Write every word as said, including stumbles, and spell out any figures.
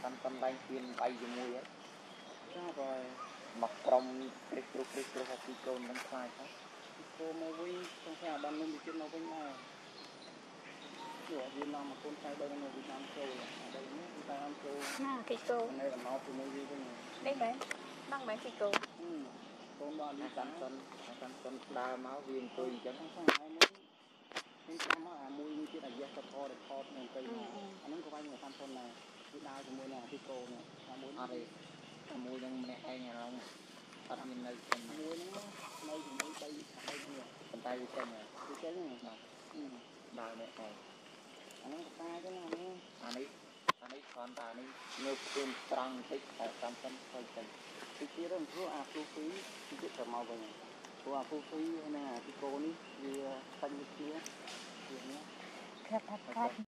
Tan tan lain pin bayជាមួយហ៎ចាបើមកក្រុមគ្រីស្ទូគ្រីស្ទូពីកូននឹងខ្លាចទៅ côមកវិញក្នុងផ្ទះបាននំវិចិត្រមកវិញដែរព្រោះវានាំមកកូនឆៃដល់នៅវិតាមចូលដល់នេះវិតាមចូលណាគីកូនៅដំណោជាមួយវាវិញនេះបែរដល់បែរគីកូកូនដល់នេះកាន់សិនកាន់សិនដើរមកវាអង្គុយអញ្ចឹងហ្នឹងហើយមួយខ្ញុំចាំមកអាមួយនេះទៀតអាយ៉េះទៅថតថតនឹងទៅអាហ្នឹងក៏វាយមកតាមសិនដែរវាដើរជាមួយនឹងគីកូនេះអាមួយអត់ទេអាមួយនឹងម្នាក់ឯងអាឡងអត់មាននៅក្នុងមួយហ្នឹងនៅជាមួយបីបីនេះប៉ុន្តែវាចេញហើយវាចេញហ្នឹងដើរម្នាក់ឯងអាហ្នឹងកតាចឹងអានេះអានេះអានេះគ្រាន់តែនេះងើបខ្លួនត្រង់បន្តិចតែតាមសិនទៅទៅទីទៀតហ្នឹងព្រោះអាព្រូហ្វីទីទៀតត្រូវមកវិញព្រោះអាព្រូហ្វីហើយនឹងអាគីកូនេះវាសាច់មួយគ្នាវានេះខាត់ខាត់